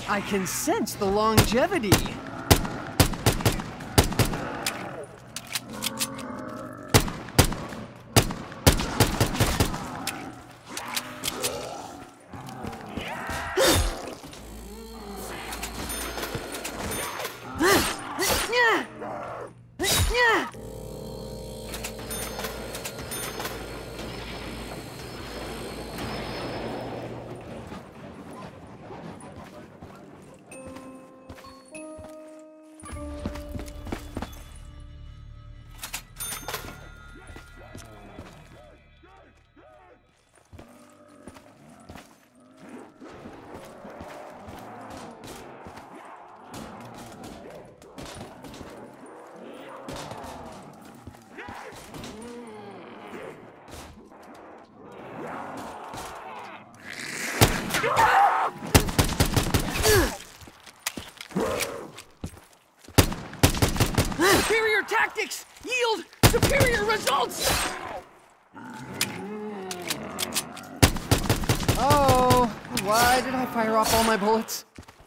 I can sense the longevity. Superior tactics yield superior results! Oh, why did I fire off all my bullets?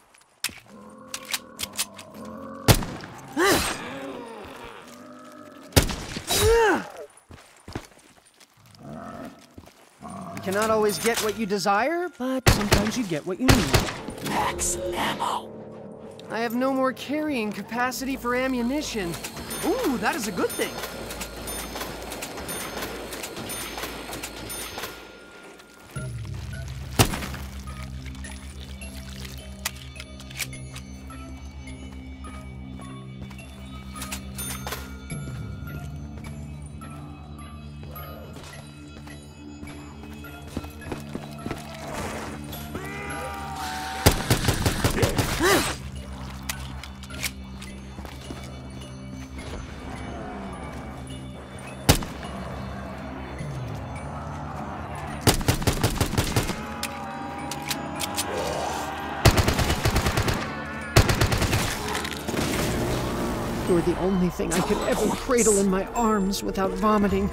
You cannot always get what you desire, but sometimes you get what you need. Max ammo. I have no more carrying capacity for ammunition. Ooh, that is a good thing. You were the only thing I could ever cradle in my arms without vomiting.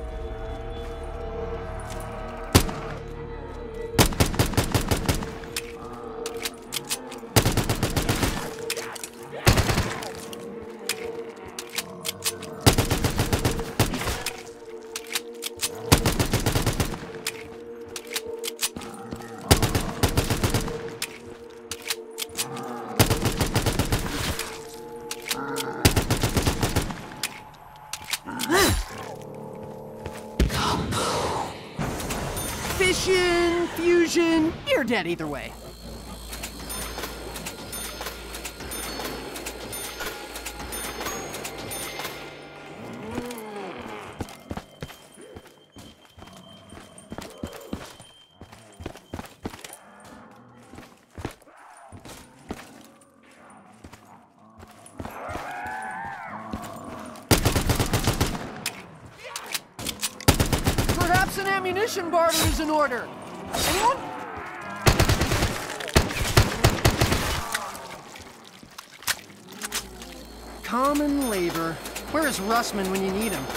Fission, fusion, you're dead either way. Perhaps an ammunition barter is in order. Anyone? Common labor. Where is Russman when you need him?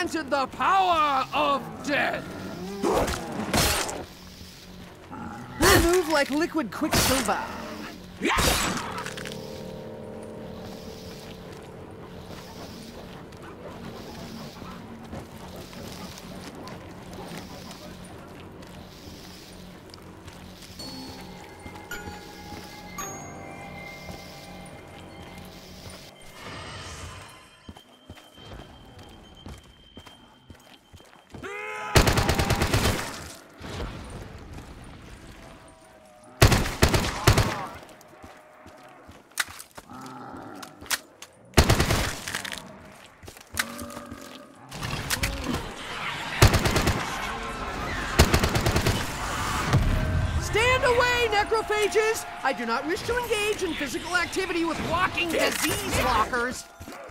granted the power of death. They move like liquid quicksilver. Necrophages! I do not wish to engage in physical activity with walking disease walkers.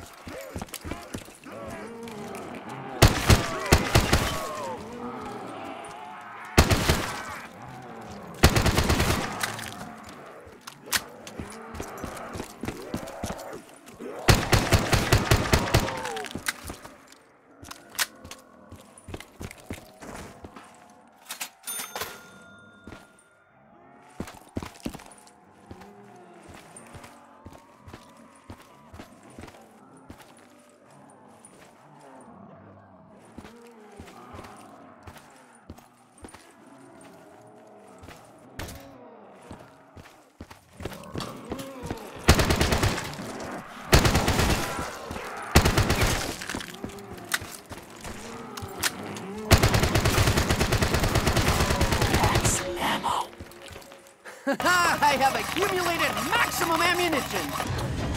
I have accumulated maximum ammunition!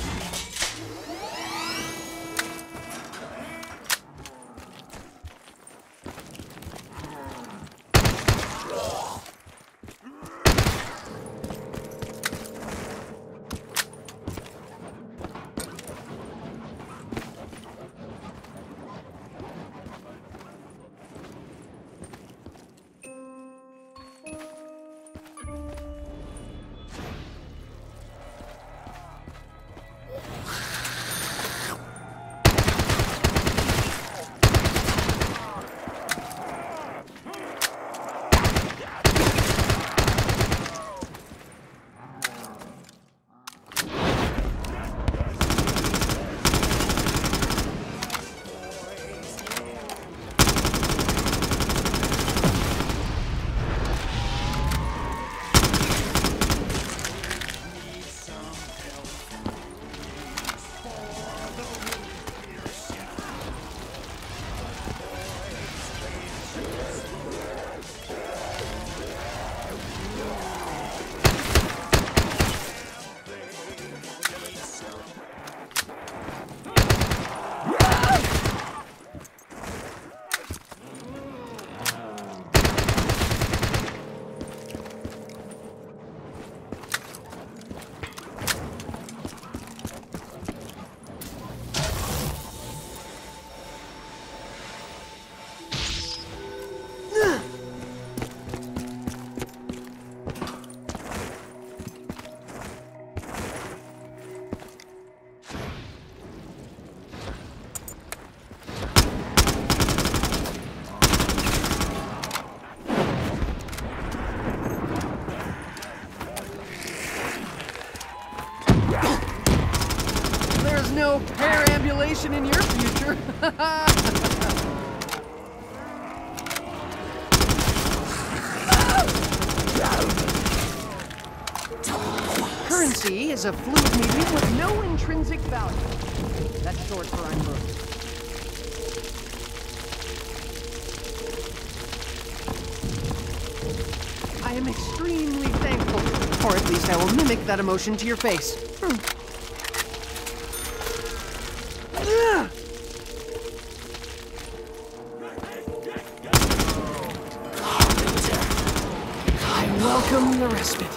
No perambulation in your future. Currency is a fluid medium with no intrinsic value. That's short for I'm broke. I am extremely thankful, or at least I will mimic that emotion to your face. I welcome the respite.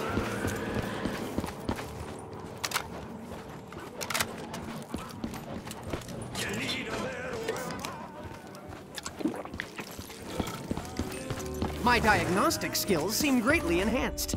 My diagnostic skills seem greatly enhanced.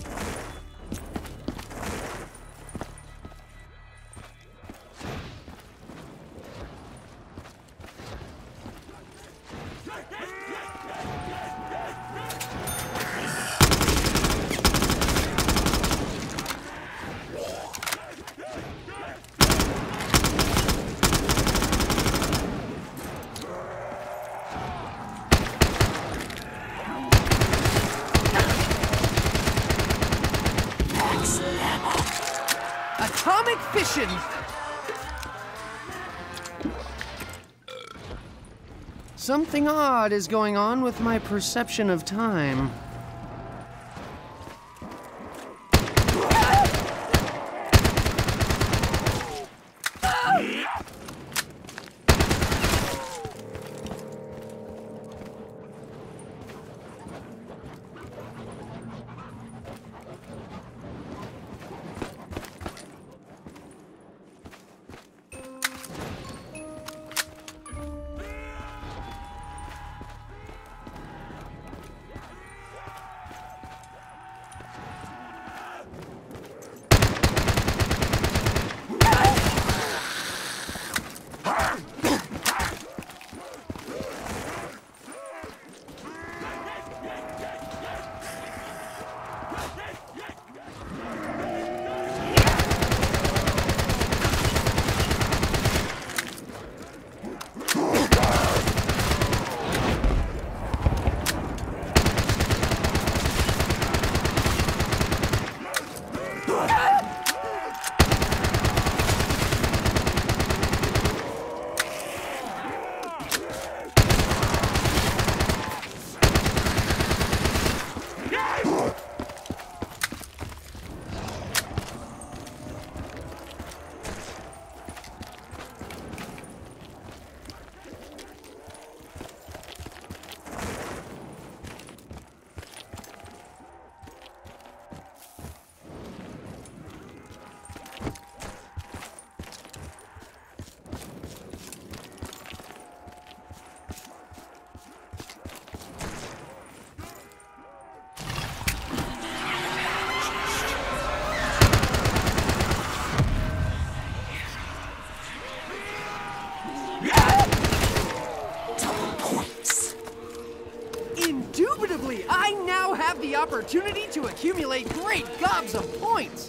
atomic fission! Something odd is going on with my perception of time. Indubitably, I now have the opportunity to accumulate great gobs of points!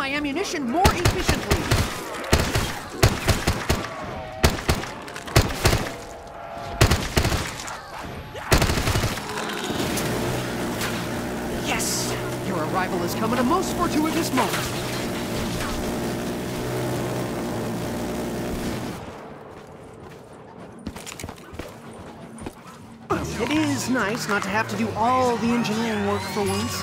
my ammunition more efficiently. Yes! Your arrival has come at a most fortuitous moment. It is nice not to have to do all the engineering work for once.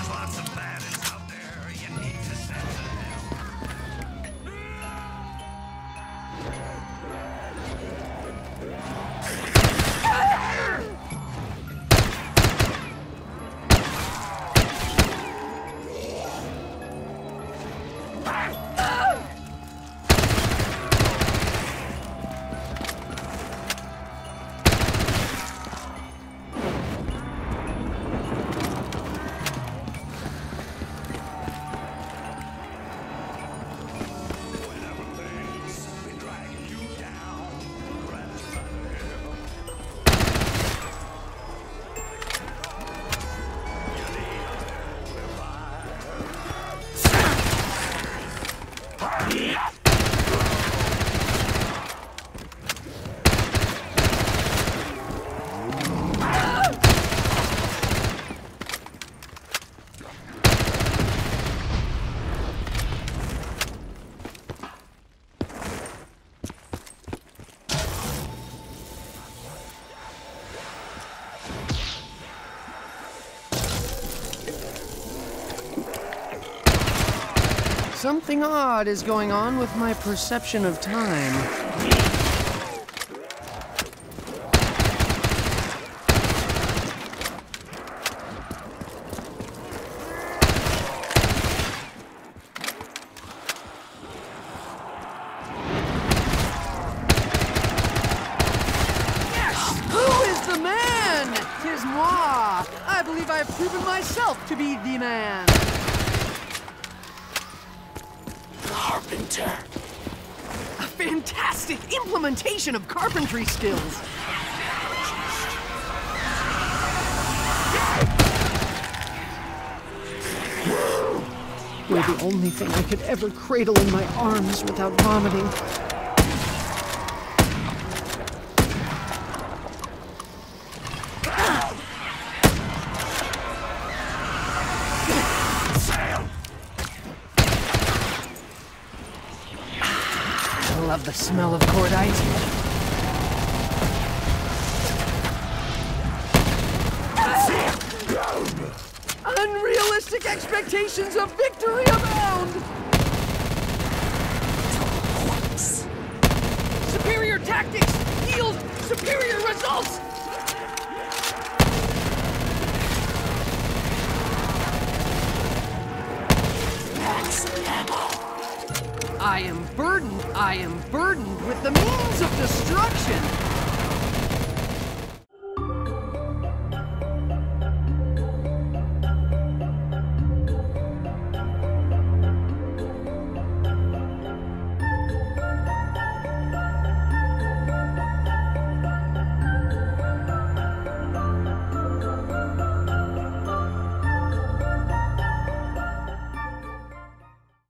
Something odd is going on with my perception of time. Yes! Who is the man? 'Tis moi! I believe I have proven myself to be the man. Carpenter. A fantastic implementation of carpentry skills. You're the only thing I could ever cradle in my arms without vomiting. I love the smell of cordite. Unrealistic expectations of victory abound! Superior tactics yield superior results! I am burdened with the means of destruction!